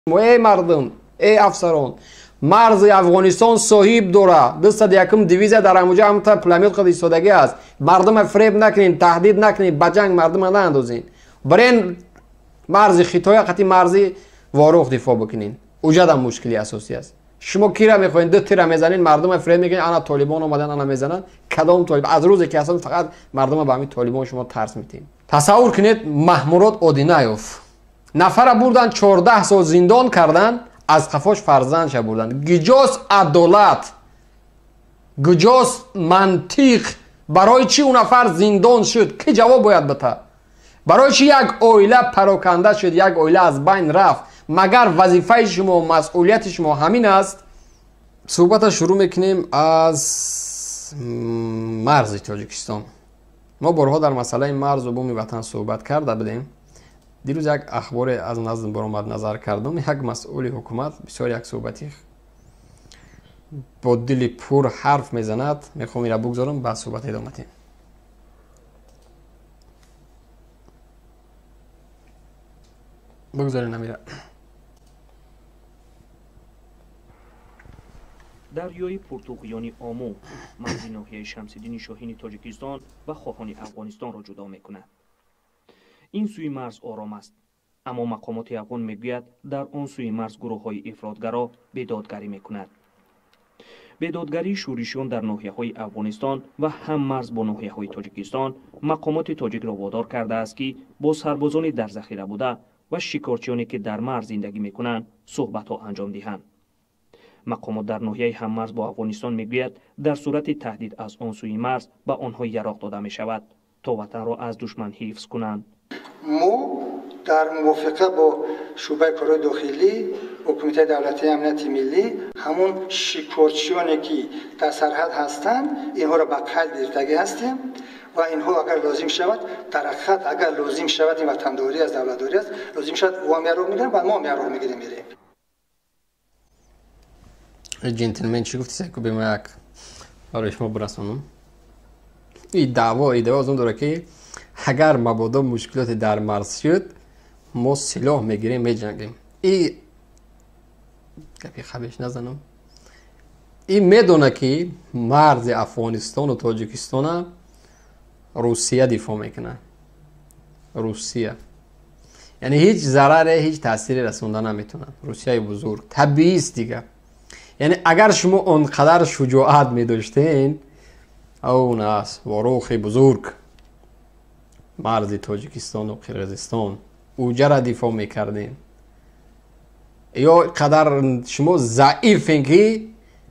ای مردم، ای افسران، مرز افغانستان صاحب داره 201 دیویزه در اموجه هم تا پلمیت خود ایستادگی است. مردم فریب نکنین، تهدید نکنین، به جنگ مردم ناندازین. برین مرز خطای قطعی مرزی واروخ دفاع بکنین. اوجا هم مشکلی اساسی است. شما کی را میخواین؟ دو تیر میزنین، مردم فریب میکنین انا طالبان اومدن انا میزنن. کدام طالب؟ از روزی که اصلا فقط مردم به همین طالبان شما ترس میتین. تصور کنید محمود اودینایوف نفر بردن 14 سال زندان کردن، از قفاش فرزندش بردن. گجاس عدالت، گجاس منطق. برای چی اون نفر زندان شد؟ که جواب باید بده. برای چی یک عائله پراکنده شد، یک عائله از بین رفت؟ مگر وظیفه شما و مسئولیت شما همین است؟ صحبت شروع میکنیم از مرز تاجیکستان. ما بارها در مسئله مرز و بوم وطن صحبت کرده بودیم. دیروز یک اخبار از نزد برآمد نظر کردم. یک مسئول حکومت بسیار یک صحبتی با دل پر حرف میزند. میخوام این را بگذارم بعد صحبت ادامه دهیم. بگذارین نمیره. دریای پرتوقیانی آمو مرز ناحیه شمس‌الدین شاهین تاجیکستان و خواهان افغانستان را جدا میکند. این سوی مرز آرام است، اما مقامات افغان میگوید در آن سوی مرز گروه‌های افراطگرا بیدادگری میکند. بیدادگری شورشیان در ناحیه‌های افغانستان و هم مرز با ناحیه‌های تاجیکستان مقامات تاجیک را وادار کرده است که با سربازان در ذخیره بوده و شکارچیانی که در مرز زندگی میکنند صحبت‌ها انجام دهند. مقامات در ناحیه هم مرز با افغانستان میگوید در صورت تهدید از آن سوی مرز به آنها یراق داده می شود تا وطن را از دشمن حفظ کنند. ما در موافقه با شعبه کارهای داخلی و کمیته دولتی امنیت ملی همون شکارچیانی که در سرحد هستند اینها را به قید گرفتگی هستیم و اینها اگر لازم شود در خط اگر لازم شود این وطنداری از دولتداری است لازم شود وام یراق میگیرن و ما یراق میگیریم میریم. جنتلمن چی گفتی سکو به ما یک برای شما برسانم. این دعوا از اون داره که اگر مبادا مشکلات در مرز شد ما سلاح میگیریم میجنگیم. این گپی خبیش نزنم. این میدونه که مرز افغانستان و تاجیکستان روسیه دفاع میکنه. روسیه یعنی هیچ ضرر هیچ تأثیری رسوندن نمیتونه. روسیه بزرگ طبیعی است دیگه. یعنی اگر شما اونقدر شجاعت می داشتین اون است واروخ بزرگ مرز تاجیکستان و قرقیزستان اوجه را دفاع میکردین یا قدر شما ضعیفین که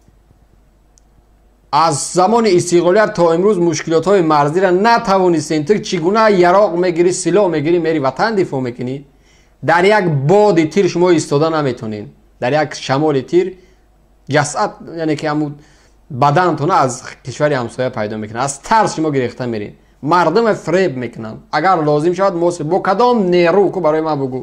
از زمان استقلالیت تا امروز مشکلات های مرزی را نتوانستین تو چگونه یراق میگیری سلاح میگیری میری وطن دفاع میکنی. در یک باد تیر شما ایستاده نمیتونین. در یک شمال تیر جسد یعنی که همون بدنتون از کشور همسایه پیدا میکنه. از ترس شما گرفته میرین. مردم فریب میکنن. اگر لازم شود موسی با کدام نیرو که برای من بگو.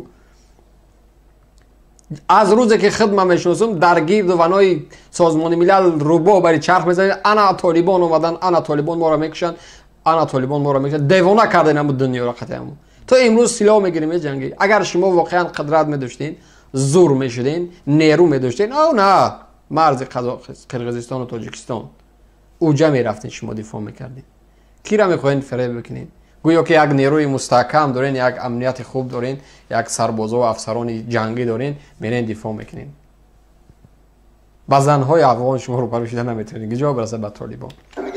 از روزی که خدمت میشناسم در گرد و فنای سازمان ملل روبا برای چرخ میزنید انا طالبان اومدن انا طالبان ما را میکشن انا طالبان ما را میکشن. دیوانه کردین همون دنیا را قطعا. تو امروز سلاح میگیریم جنگی. اگر شما واقعا قدرت میداشتین زور میشدین نیرو میداشتین او نه مرز قرقیزستان و تاجیکستان اوجا میرفتین شما دفاع میکردین. کی را میخواین فریب بکنین؟ گویا که یک نیروی مستحکم دارین، یک امنیت خوب دارین، یک سربازا و افسران جنگی دارین، میرین دفاع میکنین. با زنهای افغان شما رو پروشیده نمیتونین. گجا برسه به طالبان.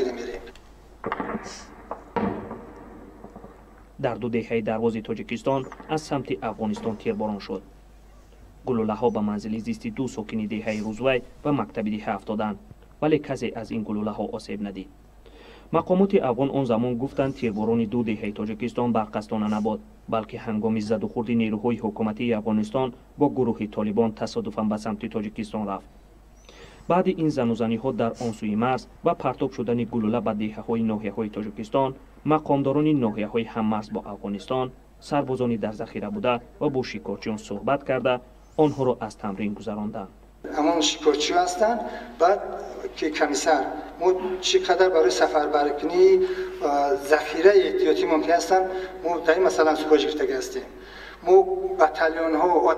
در دو دهه دروازه تاجیکستان از سمت افغانستان تیرباران شد. گلوله ها به منزل زیست دو ساکن دهه روزوی و مکتب ده افتادند ولی کسی از این گلوله ها آسیب ندید. مقامات افغان آن زمان گفتند تیرباران دو دهه تاجیکستان برقصدانه نبود بلکه هنگام زد و خورد نیروهای حکومتی افغانستان با گروه طالبان تصادفاً به سمت تاجیکستان رفت. بعد این زنوزنی ها در آن سوی مرز و پرتاب شدن گلوله به دهه های ناحیه های تاجیکستان مقامداران ناحیه های هم مرز با افغانستان سربازانی در ذخیره بوده و با شکارچیان صحبت کرده آنها را از تمرین گذراندند. همون شکارچی هستند بعد که کمیسر ما چقدر برای سفر برکنی ذخیره احتیاطی ممکن هستند ما در این مثلا سوپاژ گرفتگی هستیم ما بتالیون ها و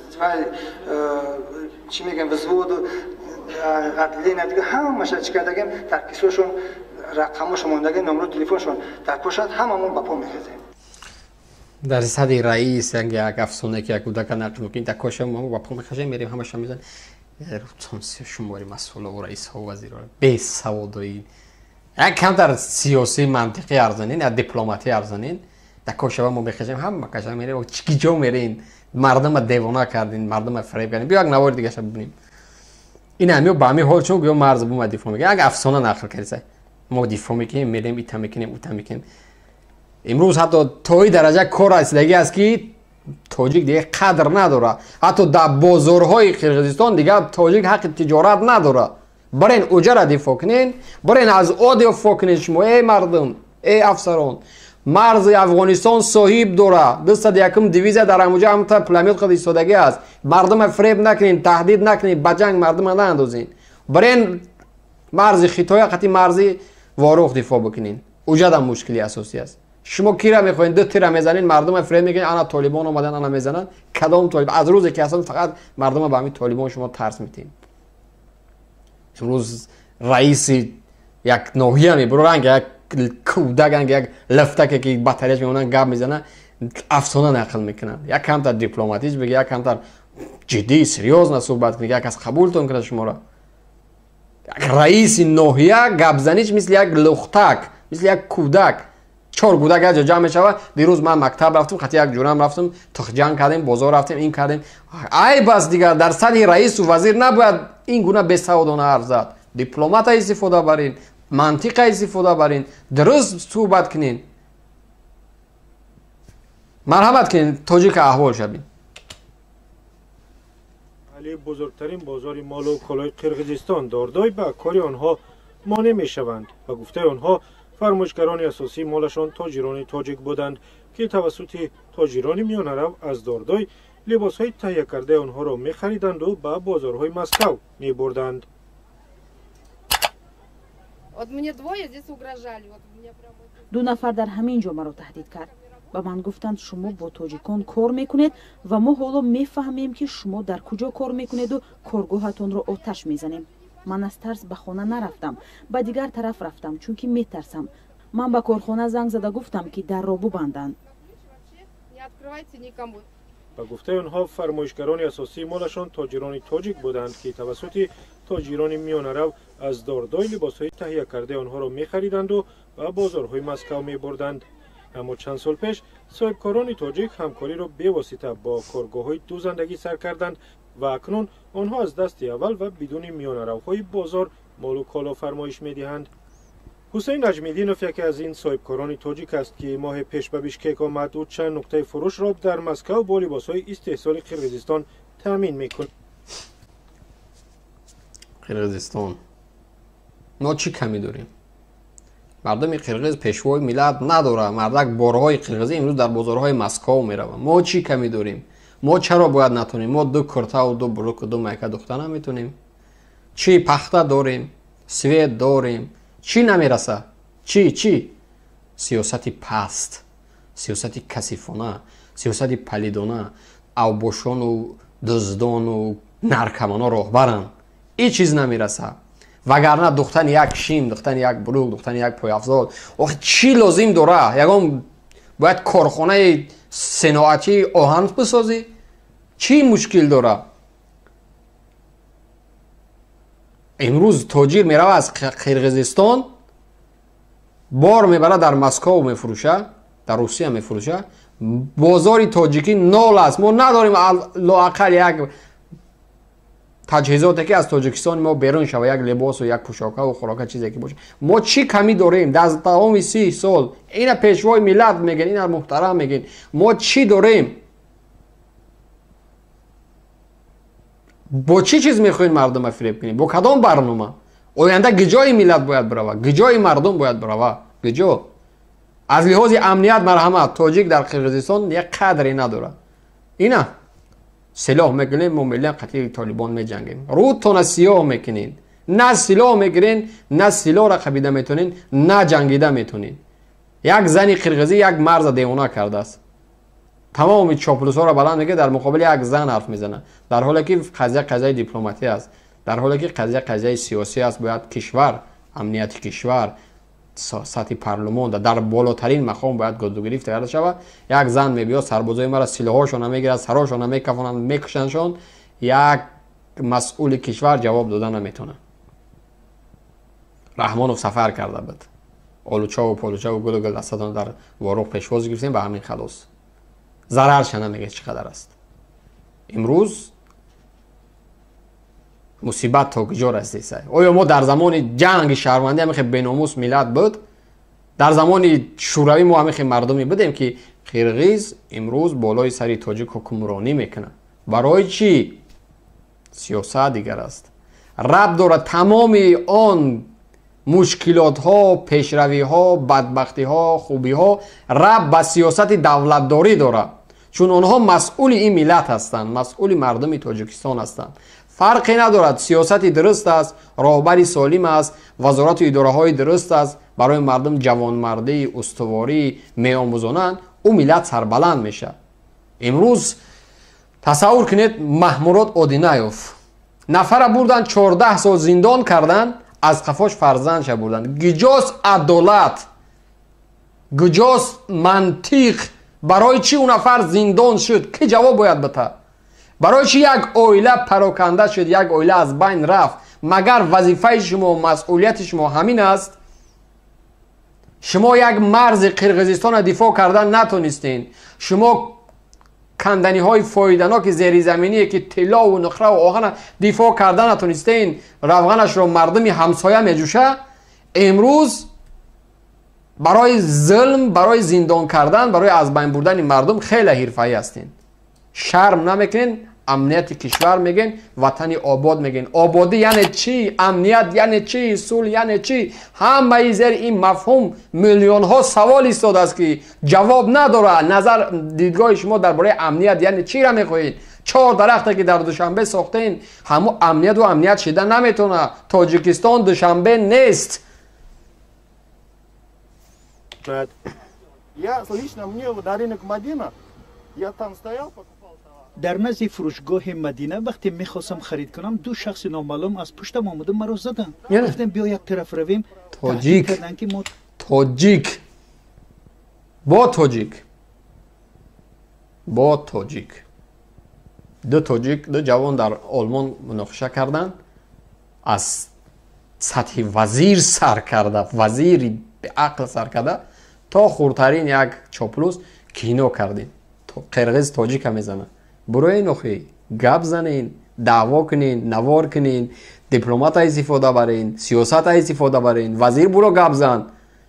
چی میگم وزود و عدلی ندیگه همه مشه چی کردگیم در کیسوشون رقمشون موندگه نمره تلفنشون در پشت هممون با پا میخزیم. در صدی رئیس یک افسونه که یک کودک نقل میکنیم در کاش ما با پا میخزیم میریم همش میزن تونسی شماری مسئول و رئیس ها و وزیرها به سوادایی یک کم در سیاسی منطقی ارزانین یا دیپلماتی ارزانین در کاش ما میخزیم هم مکش میریم و چی جا میرین مردم دیوانه کردین مردم فریب کردین بیا یک نوار دیگه شب ببینیم این همیو با همی حال چون گویا مرز بوم دیفا میگه اگه افسانه نقل کردی ما دیفا میکنیم میریم ایتا میکنیم اوتا میکنیم امروز حتی توی درجه کار رسیدگی است که تاجیک دیگه قدر نداره حتی در بازارهای قرقیزستان دیگه تاجیک حق تجارت نداره برین اجاره دیفا کنین برین از آ دیفا کنین شما ای مردم ای افسران مرز افغانستان صاحب داره 201 دیویزه در اموجه هم تا پلمیت خود ایستادگی است مردم فریب نکنین تهدید نکنین به جنگ مردم نندازین برین مرز خطای قطعی مرزی واروخ دفاع بکنین اوجد هم مشکلی اساسی است شما کی را میخواین دو تیر میزنین مردم فریب میکنین انا طالبان اومدن انا میزنن کدام طالب از روزی که اصلا فقط مردم به همین طالبان شما ترس میتین امروز رئیس یک ناحیه میبرن یک کودک یک لفتک که باتریش میمونن گپ میزنن افسانه نقل میکنن یک کم تا دیپلماتیک بگه یک کم تا جدی سریوز نه صحبت کنه یک از قبولتون کنه شما را یک رئیس ناحیه گپ زنیش مثل یک لختک مثل یک کودک چهار کودک از جمع میشوه دیروز من مکتب رفتم خاطر یک جورم رفتم تخجان کردیم بازار رفتیم این کردیم ای بس دیگه در سطح رئیس و وزیر نباید این گونه بی‌سوادانه حرف زد دیپلمات استفاده برین منطق استفاده برین درست صحبت کنین مرحمت کنین تاجیک احوال شبین علی بزرگترین بازار مال و کالای قرقیزستان داردای به کاری آنها مانع می شوند و گفته آنها فرمایشگران اساسی مالشان تاجران تاجیک بودند که توسط تاجران میانرو از داردای لباس های تهیه کرده آنها را می خریدند و به بازارهای مسکو می بردند. دو نفر در همین جا مرا تهدید کرد و من گفتند شما با تاجیکان کار میکنید و ما حالا میفهمیم که شما در کجا کار میکنید و کارگاهتان را آتش میزنیم. من از ترس به خانه نرفتم به دیگر طرف رفتم چون که میترسم. من به کارخانه زنگ زده گفتم که در را ببندند. و گفته آنها فرمایشگران اساسی مالشان تاجران تاجیک بودند که توسط تاجران میانرو از داردای لباسهای تهیه کرده آنها را می‌خریدند و به بازارهای مسکو می‌بردند. اما چند سال پیش صاحبکاران تاجیک همکاری را بواسطه با کارگاه‌های دوزندگی سر کردند و اکنون آنها از دست اول و بدون میانروهای بازار مال و کالا فرمایش می‌دهند. حسین نجمیدینوف یکی از این صاحبکاران تاجیک است که ماه پیش به بیشکک آمد و چند نقطه فروش را در مسکو با لباس‌های استحصال قرقیزستان تامین می‌کند. قرقیزستان ما چی کمی داریم؟ مردم قرقیز پیشوای ملت نداره. مردک بارهای قرقیزی امروز در بازارهای مسکو میروند. ما چی کمی داریم؟ ما چرا باید نتونیم؟ ما دو کرتا و دو بروک و دو مایکه دختر نمیتونیم؟ چی پخته داریم؟ سوید داریم؟ چی نمیرسه؟ چی؟ سیاست پست، سیاست کثیفانه، سیاست پلیدانه، اوباشان و دزدان و نرکمانا راهبرن. این چیز نمیرسه. وگرنه دختن یک شیم، دختن یک بلوک، دختن یک پایافزال آخه چی لازم داره؟ یکم باید کارخانه صناعتی آهن بسازی؟ چی مشکل داره؟ امروز تاجر میره از قرقیزستان بار میبره در مسکو میفروشه، در روسیه میفروشه. بازار تاجیکی نال است. ما نداریم لااقل یک تجهیزاتی که از تاجیکستان ما بیرون شوه، یک لباس و یک پوشاک و خوراک چیزی که باشه. ما چی کمی داریم؟ در تمام 30 سال اینا پیشوای ملت میگن، اینا محترم میگن. ما چی داریم؟ با چی چیز میخواین مردم فریب کنیم؟ با کدام برنامه؟ آینده گجای ملت باید بروه، گجای مردم باید بروه، گجا. از لحاظ امنیت مرحمت تاجیک در قرقیزستان یک قدری نداره. اینا سلاح میگیرین ما ملی قتل طالبان میجنگیم. روتون سیاه میکنین، نه سلاح میگیرین، نه سلاح را خبیده میتونین، نه جنگیده میتونین. یک زنی قرقیزی یک مرز دیوانه کرده است. تمام چاپلوس‌ها را بلند میگه در مقابل یک زن حرف میزنه، در حالی که قضیه دیپلماتی است، در حالی که قضیه سیاسی است. باید کشور، امنیت کشور، سطح پارلمان در بالاترین مقام باید گزارش گرفته کرده شود. یک زن میبیاد سربازای ما را سلاحاشون میگیرد، سراشون میکفونند، میکشنشون، یک مسئول کشور جواب دادن نمیتونه. رحمانوف سفر کرده بود، آلوچا و پالوچا و گل و گل دستان در واروق پیشواز گرفتیم، به همین خلاص. ضررش نمیگه چقدر است. امروز مصیبت تا کجا رسیده؟ آیا ما در زمان جنگ شهروندی همین بیناموس ملت بود؟ در زمان شوروی ما همین مردمی بودیم که قرقیز امروز بالای سری تاجیک حکمرانی میکنه. برای چی؟ سیاست دیگر است. ربط داره تمام آن مشکلات ها، پیشروی ها، بدبختی ها، خوبی ها ربط به سیاست دولتداری داره، چون آنها مسئول این ملت هستند، مسئول مردم تاجیکستان هستند. فرقی ندارد سیاست درست است، راهبری سالم است، وزارت و اداره های درست است، برای مردم جوانمردی، استواری میآموزانند، او ملت سربلند میشه. امروز تصور کنید محمود آدینایوف نفر بردن 14 سال زندان کردن، از قفاش فرزندش بردن. گجاست عدالت، گجاست منطق. برای چی اون نفر زندان شد؟ که جواب باید بده. برای چی یک عائله پراکنده شد، یک عائله از بین رفت؟ مگر وظیفه شما و مسئولیت شما همین است؟ شما یک مرز قرقیزستان دفاع کردن نتونستین. شما کندنی های فایدناک زیر زمینی که طلا و نقره و آهن دفاع کردن نتونستین، روغنش رو مردمی همسایه میجوشه. امروز برای ظلم، برای زندان کردن، برای از بین بردن مردم خیلی حرفه‌ای هستین. شرم نمیکنین. امنیت کشور میگین، وطن آباد میگین. آبادی یعنی چی؟ امنیت یعنی چی؟ صلح یعنی چی؟ همه زیر این مفهوم میلیون ها سوال ایستاده است که جواب نداره. نظر دیدگاه شما درباره امنیت یعنی چی را میخواهید؟ 4 درختی که در دوشنبه ساختین همو امنیت و امنیت شدن نمیتونه. تاجیکستان دوشنبه نیست. Я лично мне на рынок Мадина, я там стоял, покупал товар. در نزد فروشگاه مدینه وقتی میخواستم خرید کنم، 2 شخص نامعلوم از پشتم آمدن مرا زدن. گفتم بیا یک طرف رویم. تاجیک با تاجیک دو جوان در آلمان مناقشه کردن، از سطح وزیر سر کرده، وزیری به عقل سر کرده تا خورترین یک چاپلوس کینو کردین. تو قرقیز تاجیک میزنه. برای نخی گپ زنین، دعوا کنین، نوار کنین، دیپلمات های استفاده برین، سیاست های استفاده برین. وزیر برو گپ زن.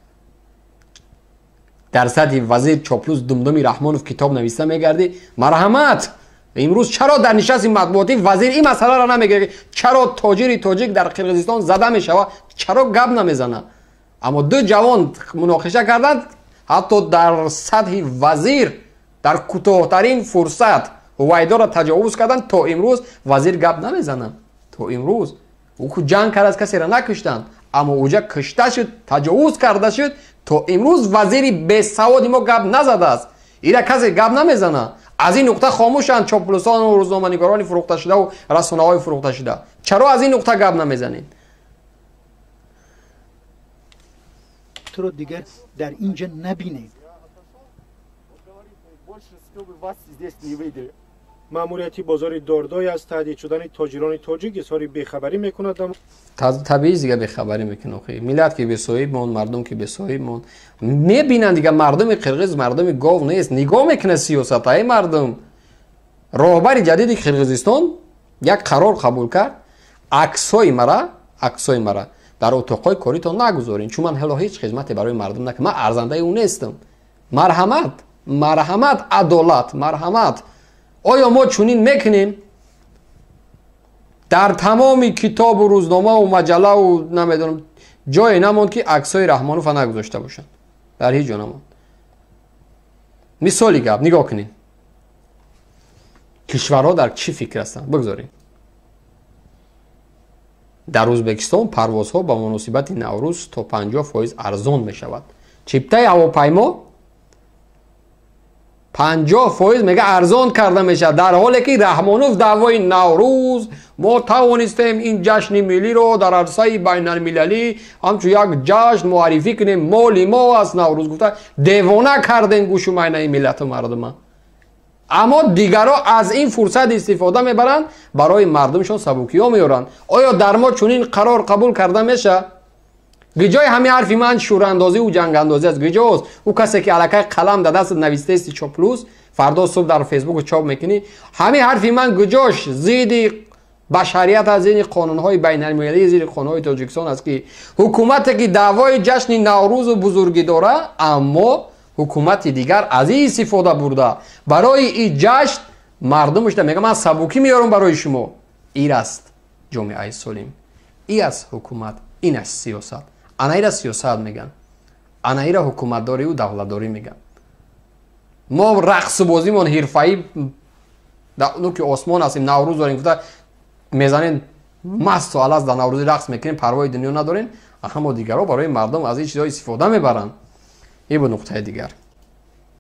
در سطح وزیر چاپلوس دمدمی رحمانوف کتاب نویسته میگردی. مرحمت. امروز چرا در نشست مطبوعاتی وزیر این مسئله را نمیگه؟ چرا تاجری تاجیک در قرقیزستان زده میشود؟ چرا گپ نمیزنه؟ اما 2 جوان مناقشه کردند، حتی در سطح وزیر در کوتاه‌ترین فرصت هویدا را تجاوز کردن. تا امروز وزیر گپ نمیزنه. تا امروز او که جنگ کرد از کسی را نکشتند، اما اوجا کشته شد، تجاوز کرده شد. تا امروز وزیری به سوادی ما گپ نزده است. اینا کسی گپ نمیزنه. از این نقطه خاموشند چاپلوسان و روزنامه‌نگاران فروخته شده و رسانه‌های فروخته شده. چرا از این نقطه گپ نمیزنین؟ تو رو دیگر در اینجا نبینیم. ماموریتی بازار داردای از تهدید شدن تاجران تاجیک اظهار بیخبری میکند. طبیعی دیگه بیخبری میکنه. ملت که بی‌صاحب مون، مردم که بی‌صاحب مون، میبینن دیگه مردم قرقیز مردم گاو نیست. نگاه میکنه سیاست های مردم. راهبر جدید قرقیزستان یک قرار قبول کرد، عکسای مرا در اتاقای کاریتون نگذارین، چون من هلا هیچ خدمتی برای مردم نکنم. من ارزنده اون نیستم. مرحمت، عدالت، مرحمت. آیا ما چنین میکنیم؟ در تمام کتاب و روزنامه و مجله و نمیدونم جای نموند که عکسای رحمانوف نگذاشته باشن. در هیچ جا نموند. مثالی گپ نگاه کنین. کشورها در چی فکر هستن؟ بگذارین. در ازبکستان پروازها با مناسبت نوروز تا 50% ارزان می شود. چیپته هواپیما 50% میگه ارزان کرده میشه، در حالی که رحمانوف دعوای نوروز ما توانستیم این جشن ملی رو در عرصه بین المللی همچون یک جشن معرفی کنیم، مالی ما از نوروز. گفته دیوانه کردین گوشومینه ملت و مردم. اما دیگرها از این فرصت استفاده میبرن، برای مردمشون سبوکی ها میارن. آیا در ما چنین قرار قبول کرده میشه؟ گجای همین حرفی من شوراندازی و جنگ اندازی از گجاست. او کسی که علاقه قلم در دست نوشته است چاپلوس، فردا صبح در فیسبوک چاپ میکنی، همین حرفی من گجاش زید بشریت از این قانون‌های بین المللی، زیر قانون‌های تاجیکستان است که حکومتی که دعوای جشن نوروز و بزرگی داره، اما حکومت دیگر از این استفاده برده برای این جشن مردمش میگه من سبوکی میارم برای شما. این است جامعه سالم، این است حکومت، این است سیاست. آنها سیاست میگن، آنها حکومت داری و دولت داری میگن. ما رقص بازیمون حرفه‌ای در که آسمان هستیم، نوروز داریم، گفته میزنین مست و الست در نوروز رقص میکنین، پروای دنیا ندارین. اما دیگرها برای مردم از این چیزا استفاده میبرن. این به نقطه دیگر.